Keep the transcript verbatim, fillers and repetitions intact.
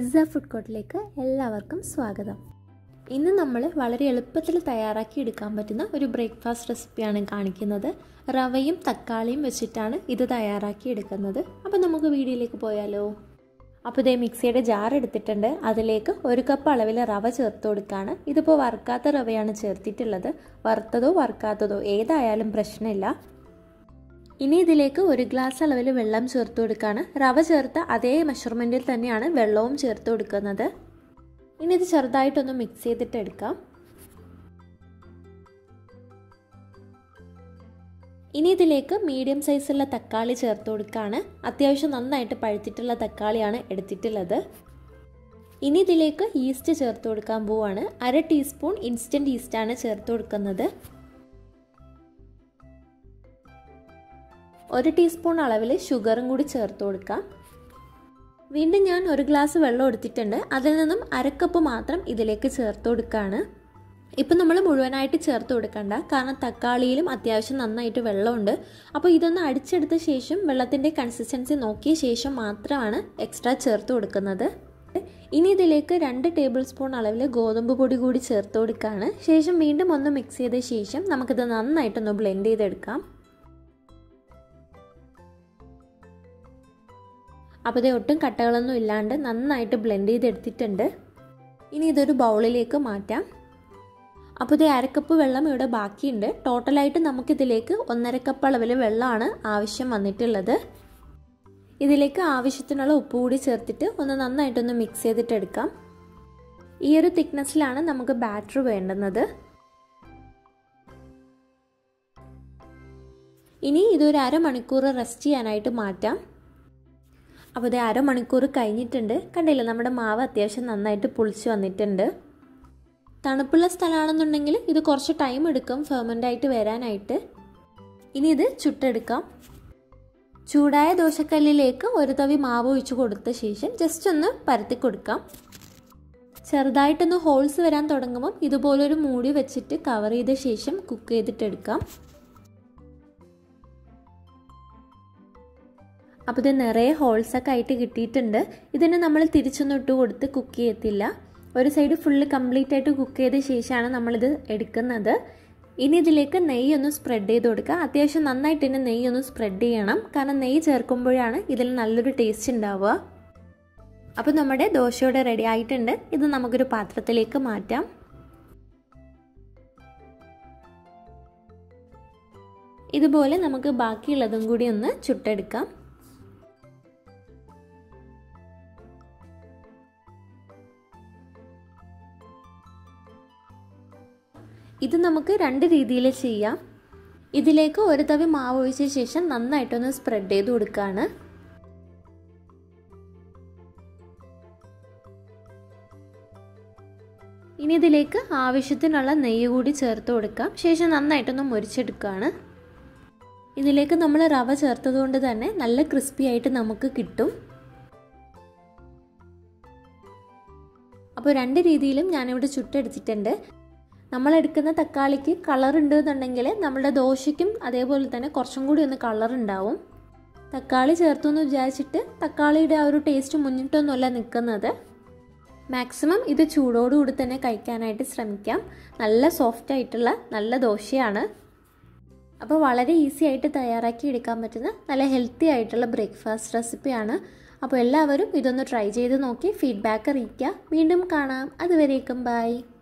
Pizza food കോർട്ടിലേക്ക് എല്ലാവർക്കും സ്വാഗതം. ഇന്ന് നമ്മൾ വളരെ എളുപ്പത്തിൽ തയ്യാറാക്കി എടുക്കാൻ പറ്റുന്ന ഒരു ബ്രേക്ക്ഫാസ്റ്റ് റെസിപ്പിയാണ് കാണിക്കുന്നത്. റവയും തക്കാളിയും വെച്ചിട്ടാണ് ഇത് തയ്യാറാക്കി എടുക്കുന്നത്. അപ്പോൾ നമുക്ക് വീഡിയോയിലേക്ക് പോയാലോ. അപ്പോൾ ഇതേ മിക്സിയുടെ ജാർ എടുത്തിട്ടുണ്ട്. അതിലേക്ക് ഒരു കപ്പ് അളവിൽ റവ ചേർത്ത് കൊടുക്കുകയാണ്. ഇതിപ്പോൾ വറുക്കാത്ത റവയാണ് ചേർത്തിട്ടുള്ളത്. വറുത്തതോ വറുക്കാത്തതോ ഏതായാലും പ്രശ്നമില്ല. ഇനി ഇതിലേക്ക് ഒരു ഗ്ലാസ് അളവിൽ വെള്ളം ചേർത്ത് കൊടുക്കുകയാണ്. റവ ചേർത്ത അതേ മെഷർമെൻറ്റിൽ തന്നെയാണ് വെള്ളവും ചേർത്ത് കൊടുക്കുന്നത്. ഇനി ഇത് ചെറുതായിട്ടൊന്ന് മിക്സ് ചെയ്തിട്ട് എടുക്കാം. ഇനി ഇതിലേക്ക് മീഡിയം സൈസുള്ള തക്കാളി ചേർത്ത് കൊടുക്കുകയാണ്. അത്യാവശ്യം നന്നായിട്ട് പഴുത്തിട്ടുള്ള തക്കാളിയാണ് എടുത്തിട്ടുള്ളത്. ഇനി ഇതിലേക്ക് ഈസ്റ്റ് ചേർത്ത് കൊടുക്കാൻ പോവുകയാണ്. അര ടീസ്പൂൺ ഇൻസ്റ്റൻറ്റ് ഈസ്റ്റാണ് ചേർത്ത് കൊടുക്കുന്നത്. ഒരു ടീസ്പൂൺ അളവിൽ ഷുഗറും കൂടി ചേർത്ത് കൊടുക്കാം. വീണ്ടും ഞാൻ ഒരു ഗ്ലാസ് വെള്ളം എടുത്തിട്ടുണ്ട്. അതിൽ നിന്നും അരക്കപ്പ് മാത്രം ഇതിലേക്ക് ചേർത്ത് കൊടുക്കുകയാണ്. ഇപ്പം നമ്മൾ മുഴുവനായിട്ട് ചേർത്ത് കൊടുക്കണ്ട, കാരണം തക്കാളിയിലും അത്യാവശ്യം നന്നായിട്ട് വെള്ളമുണ്ട്. അപ്പോൾ ഇതൊന്ന് അടിച്ചെടുത്ത ശേഷം വെള്ളത്തിൻ്റെ കൺസിസ്റ്റൻസി നോക്കിയ ശേഷം മാത്രമാണ് എക്സ്ട്രാ ചേർത്ത് കൊടുക്കുന്നത്. ഇനി ഇതിലേക്ക് രണ്ട് ടേബിൾ സ്പൂൺ അളവിൽ ഗോതമ്പ് പൊടി കൂടി ചേർത്ത് കൊടുക്കുകയാണ്. ശേഷം വീണ്ടും ഒന്ന് മിക്സ് ചെയ്ത ശേഷം നമുക്കിത് നന്നായിട്ടൊന്ന് ബ്ലെൻഡ് ചെയ്തെടുക്കാം. അപ്പോൾ ഇത് ഒട്ടും കട്ടകളൊന്നും ഇല്ലാണ്ട് നന്നായിട്ട് ബ്ലെൻഡ് ചെയ്തെടുത്തിട്ടുണ്ട്. ഇനി ഇതൊരു ബൗളിലേക്ക് മാറ്റാം. അപ്പോൾ ഇത് അരക്കപ്പ് വെള്ളം ഇവിടെ ബാക്കിയുണ്ട്. ടോട്ടലായിട്ട് നമുക്കിതിലേക്ക് ഒന്നര കപ്പ് അളവിൽ വെള്ളമാണ് ആവശ്യം വന്നിട്ടുള്ളത്. ഇതിലേക്ക് ആവശ്യത്തിനുള്ള ഉപ്പ് കൂടി ചേർത്തിട്ട് ഒന്ന് നന്നായിട്ടൊന്ന് മിക്സ് ചെയ്തിട്ടെടുക്കാം. ഈ ഒരു തിക്നെസ്സിലാണ് നമുക്ക് ബാറ്റർ വേണ്ടുന്നത്. ഇനി ഇതൊരു അരമണിക്കൂർ റെസ്റ്റ് ചെയ്യാനായിട്ട് മാറ്റാം. അപ്പോൾ ഇത് അരമണിക്കൂർ കഴിഞ്ഞിട്ടുണ്ട്. കണ്ടില്ല, നമ്മുടെ മാവ് അത്യാവശ്യം നന്നായിട്ട് പുളിച്ച് വന്നിട്ടുണ്ട്. തണുപ്പുള്ള സ്ഥലമാണെന്നുണ്ടെങ്കിൽ ഇത് കുറച്ച് ടൈം എടുക്കും ഫെർമെൻ്റ് ആയിട്ട് വരാനായിട്ട്. ഇനി ഇത് ചുട്ടെടുക്കാം. ചൂടായ ദോശക്കല്ലിലേക്ക് ഒരു തവി മാവ് ഒഴിച്ച് കൊടുത്ത ശേഷം ജസ്റ്റ് ഒന്ന് പരത്തി കൊടുക്കാം. ചെറുതായിട്ടൊന്ന് ഹോൾസ് വരാൻ തുടങ്ങുമ്പം ഇതുപോലൊരു മൂടി വെച്ചിട്ട് കവർ ചെയ്ത ശേഷം കുക്ക് ചെയ്തിട്ടെടുക്കാം. അപ്പോൾ ഇത് നിറയെ ഹോൾസൊക്കെ ആയിട്ട് കിട്ടിയിട്ടുണ്ട്. ഇതിന് നമ്മൾ തിരിച്ചൊന്നും ഇട്ട് കൊടുത്ത് കുക്ക് ചെയ്യത്തില്ല. ഒരു സൈഡ് ഫുള്ള് കംപ്ലീറ്റ് ആയിട്ട് കുക്ക് ചെയ്ത ശേഷമാണ് നമ്മളിത് എടുക്കുന്നത്. ഇനി ഇതിലേക്ക് നെയ്യ് ഒന്ന് സ്പ്രെഡ് ചെയ്ത് കൊടുക്കുക. അത്യാവശ്യം നന്നായിട്ട് തന്നെ നെയ്യ് ഒന്ന് സ്പ്രെഡ് ചെയ്യണം, കാരണം നെയ്യ് ചേർക്കുമ്പോഴാണ് ഇതിൽ നല്ലൊരു ടേസ്റ്റ് ഉണ്ടാവുക. അപ്പോൾ നമ്മുടെ ദോശയോടെ റെഡി ആയിട്ടുണ്ട്. ഇത് നമുക്കൊരു പാത്രത്തിലേക്ക് മാറ്റാം. ഇതുപോലെ നമുക്ക് ബാക്കിയുള്ളതും കൂടി ഒന്ന് ചുട്ടെടുക്കാം. ഇത് നമുക്ക് രണ്ട് രീതിയിൽ ചെയ്യാം. ഇതിലേക്ക് ഒരു തവി മാവ് ഒഴിച്ച ശേഷം നന്നായിട്ടൊന്ന് സ്പ്രെഡ് ചെയ്ത് കൊടുക്കുകയാണ്. ഇനി ഇതിലേക്ക് ആവശ്യത്തിനുള്ള നെയ്യ് കൂടി ചേർത്ത് കൊടുക്കാം. ശേഷം നന്നായിട്ടൊന്ന് മുരിച്ചെടുക്കുകയാണ്. ഇതിലേക്ക് നമ്മൾ റവ ചേർത്തതുകൊണ്ട് തന്നെ നല്ല ക്രിസ്പി ആയിട്ട് നമുക്ക് കിട്ടും. അപ്പോൾ രണ്ട് രീതിയിലും ഞാനിവിടെ ചുട്ടെടുത്തിട്ടുണ്ട്. നമ്മളെടുക്കുന്ന തക്കാളിക്ക് കളർ ഉണ്ട് എന്നുണ്ടെങ്കിൽ നമ്മുടെ ദോശയ്ക്കും അതേപോലെ തന്നെ കുറച്ചും കൂടി ഒന്ന് കളർ ഉണ്ടാവും. തക്കാളി ചേർത്തു എന്ന് വിചാരിച്ചിട്ട് തക്കാളിയുടെ ആ ഒരു ടേസ്റ്റ് മുന്നിട്ടൊന്നുമല്ല നിൽക്കുന്നത്. മാക്സിമം ഇത് ചൂടോടുകൂടി തന്നെ കഴിക്കാനായിട്ട് ശ്രമിക്കാം. നല്ല സോഫ്റ്റ് ആയിട്ടുള്ള നല്ല ദോശയാണ്. അപ്പോൾ വളരെ ഈസി ആയിട്ട് തയ്യാറാക്കി എടുക്കാൻ പറ്റുന്ന നല്ല ഹെൽത്തി ആയിട്ടുള്ള ബ്രേക്ക്ഫാസ്റ്റ് റെസിപ്പിയാണ്. അപ്പോൾ എല്ലാവരും ഇതൊന്ന് ട്രൈ ചെയ്ത് നോക്കി ഫീഡ്ബാക്ക് അറിയിക്കുക. വീണ്ടും കാണാം. അതുവരേക്കും ബൈ.